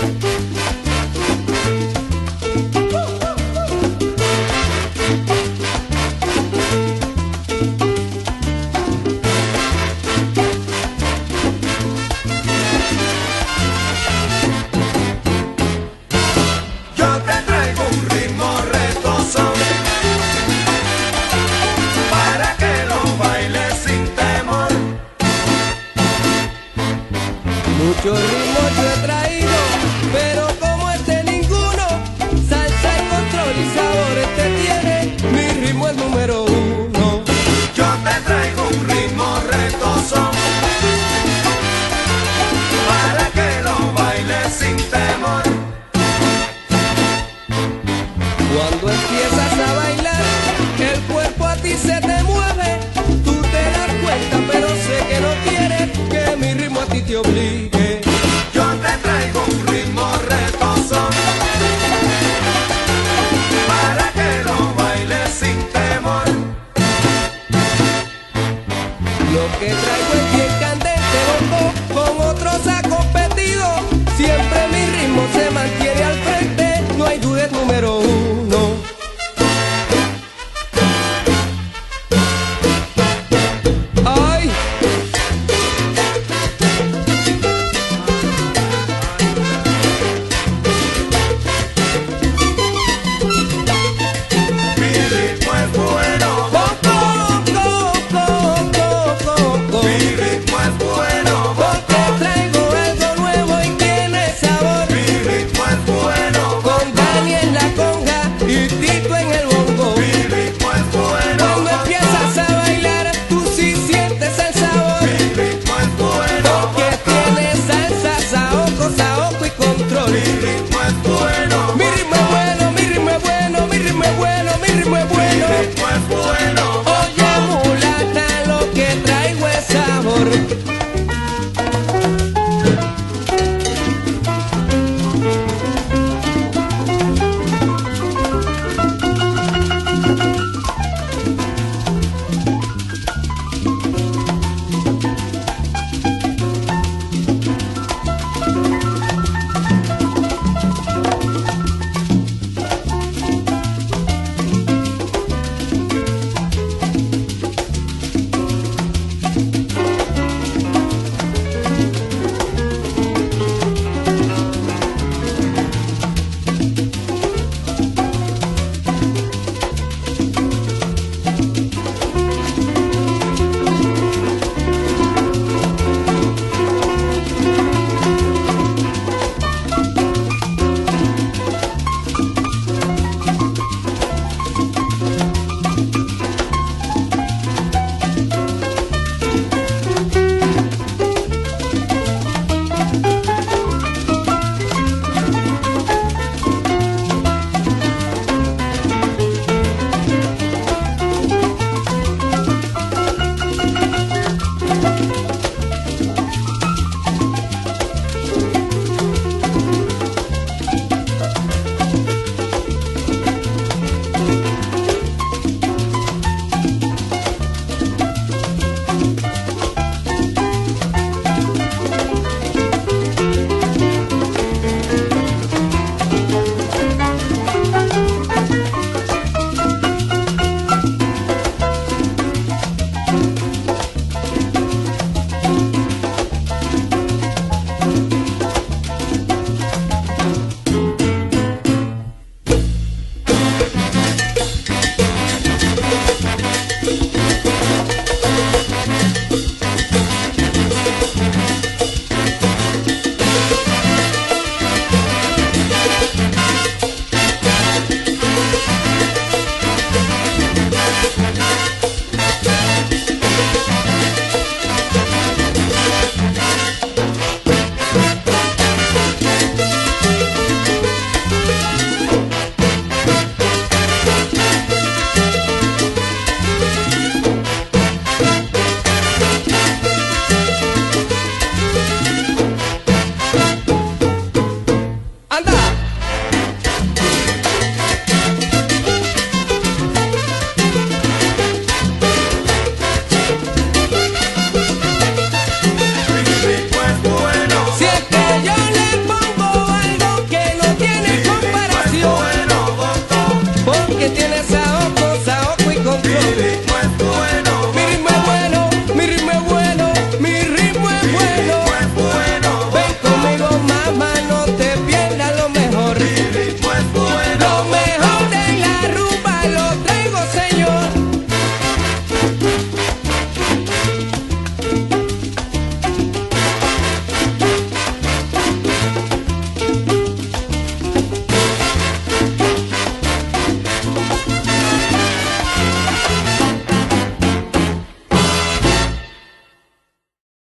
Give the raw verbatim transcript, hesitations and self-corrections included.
Muchos ritmos yo he traído, pero como este ninguno, salsa y control y sabor este tiene, mi ritmo es número uno. Yo te traigo un ritmo retozón, para que lo bailes sin temor. Cuando empiezas a bailar, el cuerpo a ti se te mueve, tú te das cuenta, pero sé que no quieres que mi ritmo a ti te obligue. Yo te traigo un ritmo retozón, para que lo bailes sin temor. Lo que traigo es bien candente, loco, con otros ha competido, siempre mi ritmo se mantiene al frente, no hay duda, es número uno. ¡Ay! Mi ritmo es bueno, mi ritmo es bueno, Porque traigo algo nuevo y tiene sabor. mi ritmo es bueno, Con Dani en la conga y Tito en el bongo. mi ritmo es bueno, Cuando empiezas a bailar, tú sí sientes el sabor. mi ritmo es bueno, Porque tiene salsa, saoco, saoco y control. mi ritmo es bueno, Mi ritmo es bueno, mi ritmo es bueno, mi ritmo es bueno, mi ritmo es mi bueno. ritmo es bueno. Oye, mulata, lo que traigo es sabor.